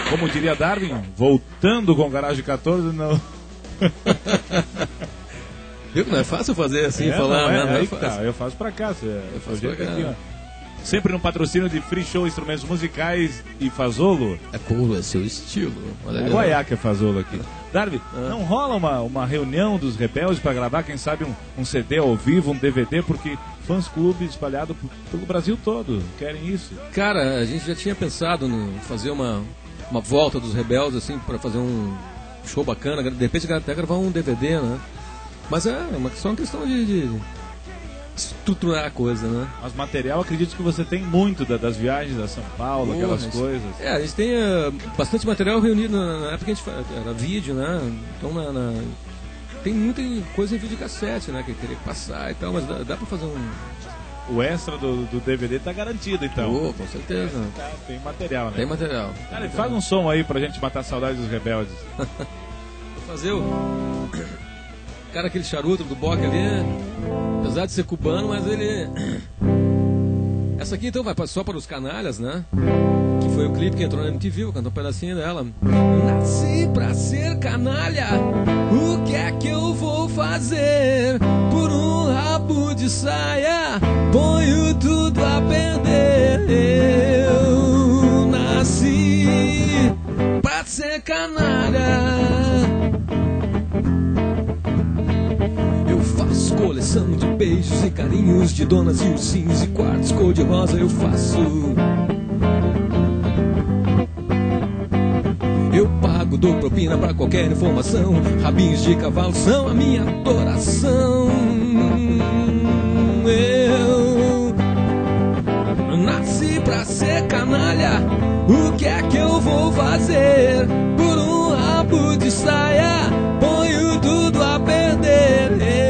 Como diria Darwin, voltando com Garagem 14, não... Viu que não é fácil fazer assim, falar, né? Não é fácil. Tá, eu faço pra cá. Eu faço pra cá. Aqui, ó. Sempre no patrocínio de Free Show Instrumentos Musicais e Fazolo. É cool, é seu estilo. É Goiá que é Fazolo aqui. Darwin, não rola uma reunião dos rebeldes pra gravar, quem sabe, um CD ao vivo, um DVD, porque fãs clube espalhado pelo Brasil todo querem isso. Cara, a gente já tinha pensado em fazer uma volta dos rebeldes, assim, pra fazer um show bacana, de repente até gravar um DVD, né? Mas é só uma questão de estruturar a coisa, né? Mas material, acredito que você tem muito das viagens a São Paulo, aquelas coisas. A gente tem bastante material reunido na época que a gente era vídeo, né? Então tem muita coisa em videocassete, né? Que eu queria passar e tal, mas dá pra fazer O extra do DVD tá garantido, então. Com certeza. Tem material, né? Tem material. Cara, faz um som aí pra gente matar a saudade dos rebeldes. Vou fazer Cara, aquele charuto do Bock ali, apesar de ser cubano, mas ele... Essa aqui então vai só para os canalhas, né? Que foi o clipe que entrou na MTV, eu canto um pedacinho dela. Nasci pra ser canalha, o que é que eu vou fazer? Por um rabo de saia, ponho tudo a perder. Eu nasci pra ser canalha. Faço coleção de beijos e carinhos, de donas e ursinhos e quartos cor-de-rosa eu faço. Eu pago, dou propina pra qualquer informação, rabinhos de cavalo são a minha adoração. Eu nasci pra ser canalha, o que é que eu vou fazer? Por um rabo de saia, ponho tudo a perder.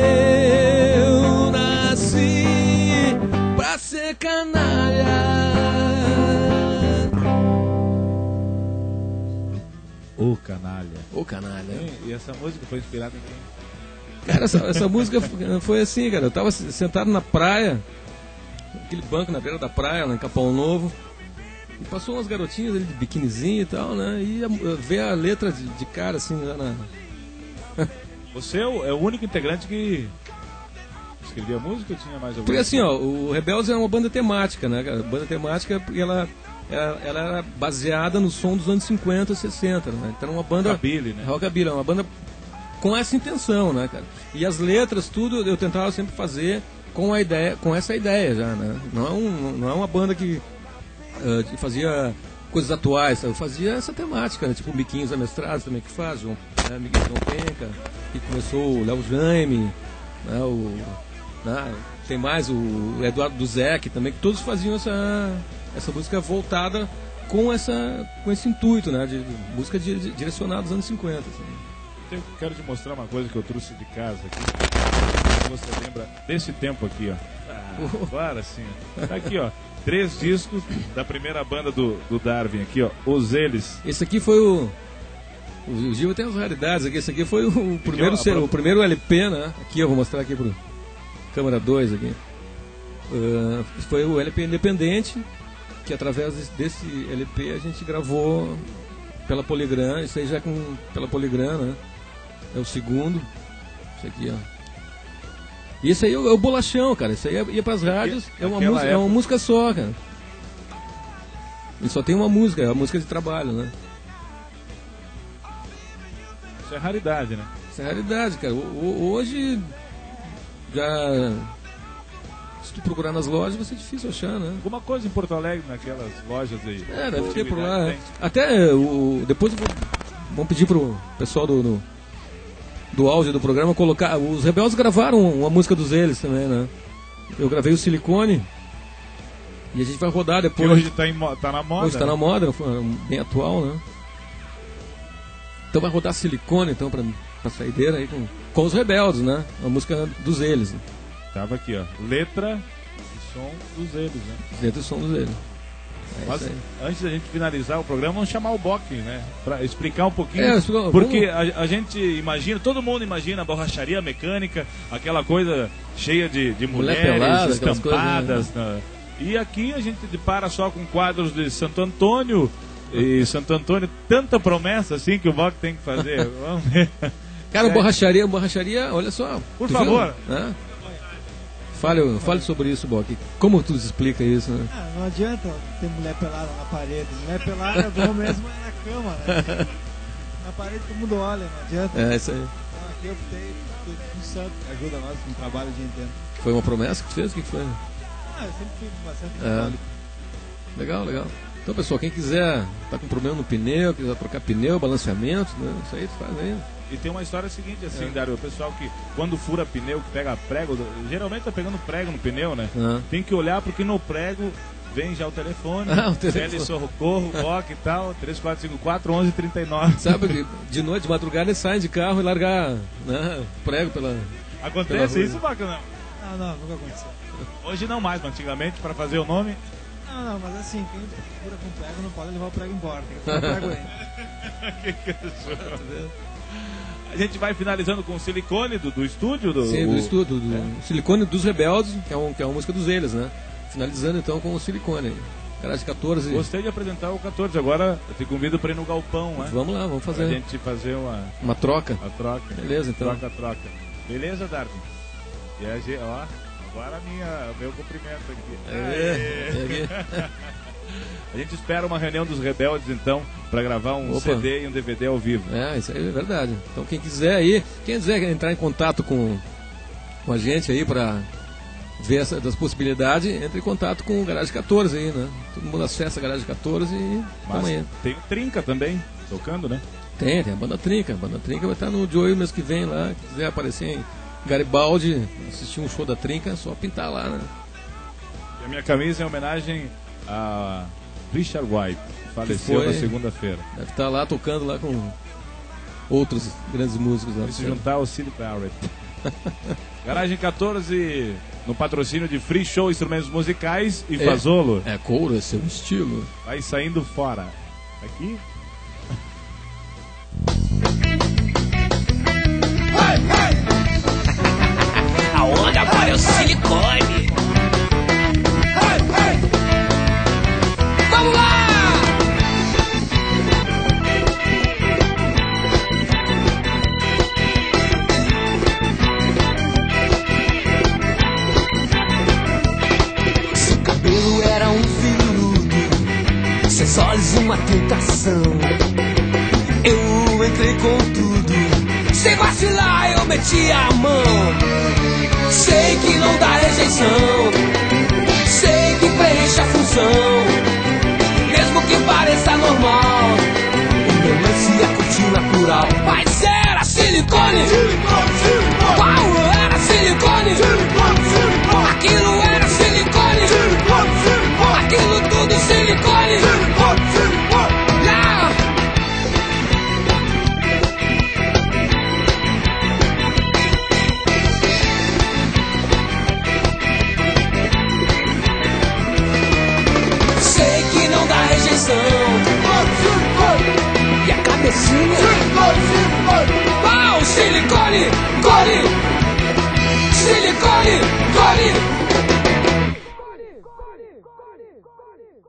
Eu nasci pra ser canalha. Ô canalha. Ô canalha. E essa música foi inspirada em quem? Cara, essa música foi assim, cara. Eu tava sentado na praia, aquele banco na beira da praia, lá em Capão Novo. E passou umas garotinhas ali de biquinizinho e tal, né? E ver a letra de cara assim lá na... Você é o único integrante que escrevia música ou tinha mais algum? Porque assim, ó, o Rebeldes é uma banda temática, né, cara? Banda temática porque ela era baseada no som dos anos 50 e 60, né? Então uma banda... Rockabilly, né? Rockabilly, é uma banda com essa intenção, né, cara? E as letras, tudo, eu tentava sempre fazer com essa ideia já, né? Não é uma banda que fazia coisas atuais, eu fazia essa temática, né? Tipo o Miquinhos Amestrados também que faz, Miguel João Penca, que começou o Léo Jaime, né? Tem mais o Eduardo Duzek também, que todos faziam essa música voltada com esse intuito, né? De música direcionada aos anos 50. Assim. Eu quero te mostrar uma coisa que eu trouxe de casa aqui. Você lembra desse tempo aqui, ó. Agora sim. Tá aqui, ó. 3 discos da primeira banda do Darwin aqui, ó. Os Eles. Esse aqui foi o Gil tem as raridades aqui. Esse aqui foi o primeiro LP, né? Aqui eu vou mostrar aqui pro câmera 2 aqui. Foi o LP independente, que através desse LP a gente gravou pela Polygram. Isso aí já é pela Polygram, né? É o segundo. Esse aqui, ó. E esse aí é o bolachão, cara. Isso aí ia pras rádios, é uma música só, cara. E só tem uma música, é a música de trabalho, né? Isso é raridade, né? Isso é raridade, cara. Hoje, já... Se tu procurar nas lojas, vai ser difícil achar, né? Alguma coisa em Porto Alegre, naquelas lojas aí? Deve ter por lá. Tem. Até, depois vamos pedir pro pessoal do áudio do programa colocar. Os Rebeldes gravaram uma música dos Eles também, né? Eu gravei o Silicone e a gente vai rodar depois. Que hoje tá na moda. Hoje tá na moda, bem atual, né? Então vai rodar Silicone então pra saideira aí com os Rebeldes, né? A música dos Eles. Né? Tava aqui, ó. Letra e som dos Eles, né? Letra e som dos Eles. Mas antes da gente finalizar o programa, vamos chamar o Bock, né? Pra explicar um pouquinho. Porque a gente imagina, todo mundo imagina a borracharia mecânica, aquela coisa cheia de mulheres pelada, estampadas. Coisas, né? E aqui a gente depara só com quadros de Santo Antônio E Santo Antônio, tanta promessa assim que o Bock tem que fazer. Vamos ver. Cara, borracharia, olha só. Por favor. Viu, né? Fale sobre isso, Bock. Como tu explica isso, né? Não adianta ter mulher pelada na parede. Mulher pelada, bom mesmo é na cama, né? Na parede todo mundo olha, não adianta. É, isso aí. Então, aqui eu optei por um santo que ajuda nós no trabalho o dia inteiro. Foi uma promessa que tu fez? O que foi? Eu sempre fui bastante católico. Legal. Então, pessoal, quem quiser, tá com problema no pneu, quiser trocar pneu, balanceamento, né? Isso aí tu faz aí. E tem uma história seguinte assim, Dário, o pessoal que quando fura pneu, que pega prego, geralmente tá pegando prego no pneu, né? Tem que olhar porque no prego vem já o telefone, o telefone. Tele Socorro, Bock e tal, 3454-1139. Sabe que de noite, de madrugada, eles saem de carro e largar, né, prego pela... Acontece pela isso, Bock, não? Não, nunca aconteceu. Hoje não mais, mas antigamente, para fazer o nome... Não, mas assim, quem fura com prego não pode levar o prego embora, tem que levar o prego aí. A gente vai finalizando com o silicone do estúdio? Sim, do estúdio, do Silicone dos Rebeldes, que é uma música dos eles, né? Finalizando então com o Silicone. Garagem 14. Gostei de apresentar o 14, agora eu te convido para ir no galpão, né? Vamos lá, vamos fazer. Pra gente fazer uma troca. A troca. Beleza, então. Troca. Beleza, Darwin? E a gente, ó, agora meu cumprimento aqui. A gente espera uma reunião dos Rebeldes, então, para gravar um CD e um DVD ao vivo. Isso aí é verdade. Então, quem quiser entrar em contato com a gente aí para ver das possibilidades, entre em contato com o Garagem 14 aí, né? Todo mundo acessa a Garagem 14 e tamo aí. Tem o Trinca também, tocando, né? Tem a banda Trinca. A banda Trinca vai estar no Joey mês que vem lá. Se quiser aparecer em Garibaldi, assistir um show da Trinca, é só pintar lá, né? E a minha camisa é em homenagem a Richard White, que faleceu na segunda-feira. Deve estar lá tocando lá com outros grandes músicos lá. Vai se juntar ao Sid Barrett. Garagem 14, no patrocínio de Free Show Instrumentos Musicais e Fazolo. Couro, é seu estilo. Vai saindo fora. Aqui. A onda agora é o silicone. Vamos lá! Seu cabelo era um veludo, seus olhos uma tentação. Eu entrei com tudo, sem vacilar eu meti a mão. Sei que não dá rejeição, sei que preenche a função, mesmo que pareça normal. O meu lance é curtir natural, mas era silicone. Qual era silicone? Aquilo era silicone. Aquilo tudo silicone. Yeah. Sei que não dá rejeição, e a cabecinha silicone, gole, silicone, gole.